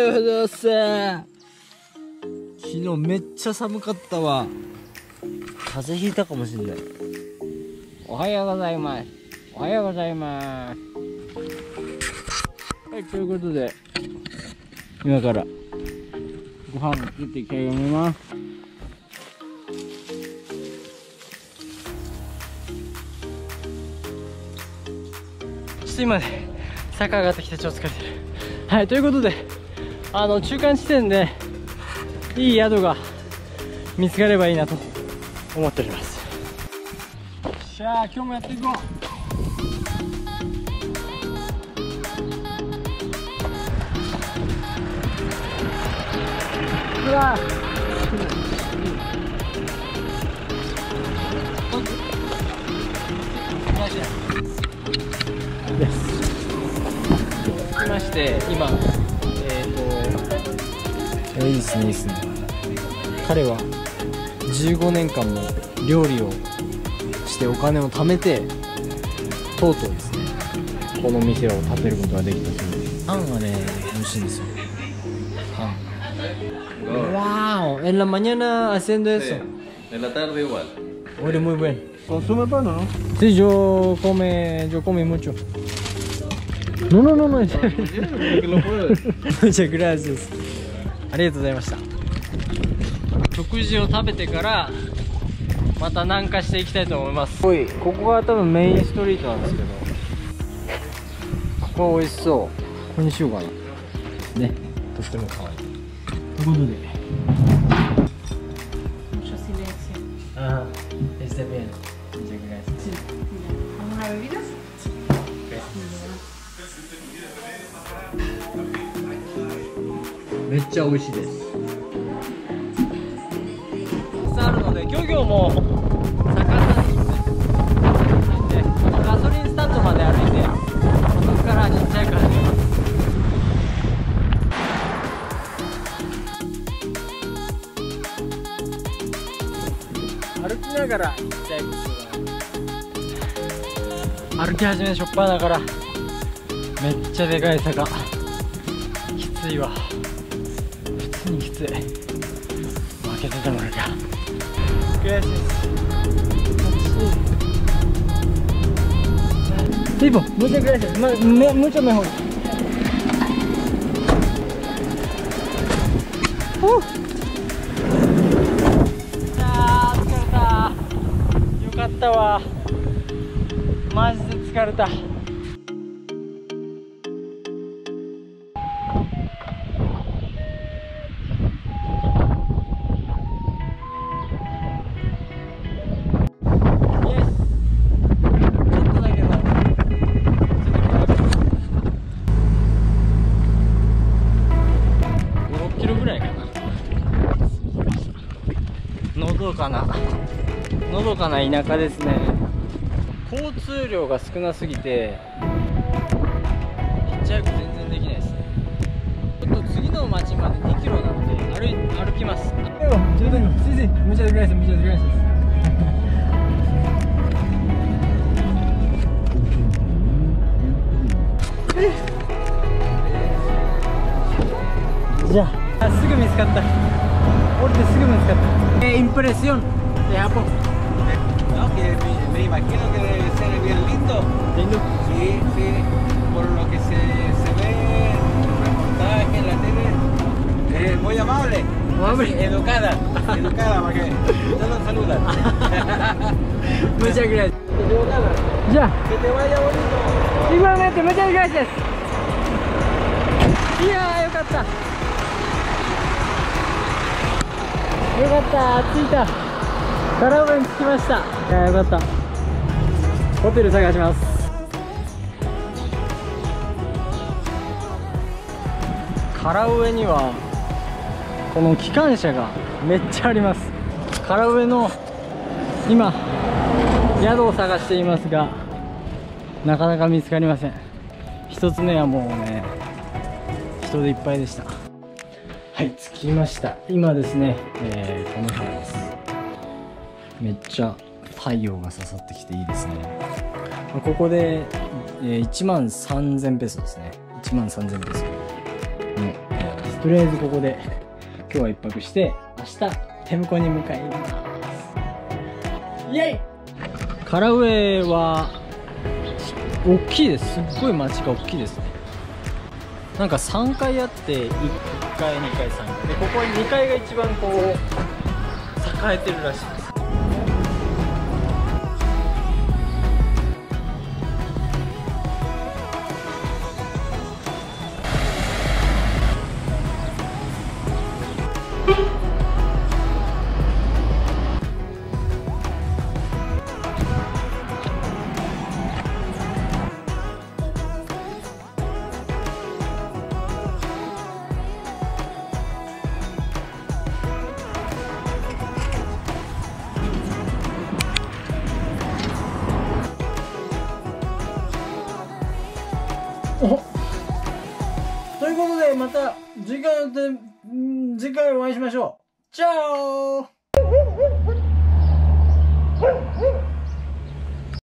ようございます。昨日めっちゃ寒かったわ。風邪ひいたかもしれない。おはようございます。おはようございます。はい、ということで今からご飯作っていきたいと思います。ちょっと今ね坂上がってきてちょっと疲れてる。はい、ということで中間地点でいい宿が見つかればいいなと思っております。しゃあ今日もやっていこう。うわ来まして今いいですねいいですね。彼は15年間も料理をしてお金を貯めてとうとうですねこの店を建てることができたそうです。パンがね美味しいんですよ。パン。Wow, en la mañana haciendo eso. En la tarde igual. Huele muy bueno. ¿Consume pan o no? Sí, yo come mucho. No, no, no, no. Muchas gracias. ありがとうございました。食事を食べてからまた南下していきたいと思います。おい、ここが多分メインストリートなんですけど、ここは美味しそう。ここにしようかな。ね、とっても可愛い。ということで。 Mucho silencio. Ah, está bien. Muchas gracias. Sí. ¿Alguna bebida? めっちゃ美味しいです。あるので漁業も盛んなんですね。で、ガソリンスタンドまで歩いて、そこからちっちゃいから出ます。歩きながらちっちゃいことが歩き始めしょっぱなからめっちゃでかい坂。きついわ。普通にきつい。負けてたまるか。Gracias. Tipo, muchas gracias. Mucho mejor. Ah, 疲れた。よかったわ。マジで疲れた。のどかな田舎ですね。交通量が少なすぎてヒッチハイク全然できないですね。ちょっと次の町まで2キロなので歩きます。ちょっとmuchas gracias, muchas gracias. じゃあすぐ見つかった。降りてすぐ見つかった。Impresión de Japón. No, que me imagino que debe ser bien lindo. ¿Lindo? Sí, sí, por lo que se ve en el reportaje, en la tele, es muy amable. Amable. Educada, porque todos saludan. Muchas gracias. Educada. Ya. Que te vaya bonito. Igualmente, muchas gracias. いやーよかった。よかった、着いた。カラウエに着きました。いやよかった。ホテル探します。カラウエにはこの機関車がめっちゃあります。カラウエの今宿を探していますがなかなか見つかりません。一つ目はもうね人でいっぱいでした。はい、着きました。今ですね、この部屋です。めっちゃ太陽が刺さってきていいですね。ここで、1万3000ペソですね。1万3000ペソの部屋です。 とりあえずここで今日は一泊して明日テムコに向かいます。イエイ。カラウェイは大きいです。すっごい街が大きいですね。なんか3階あって1階2階3階で、ここ2階が一番こう栄えてるらしいです。ということでまた次回お会いしましょう。チャオ。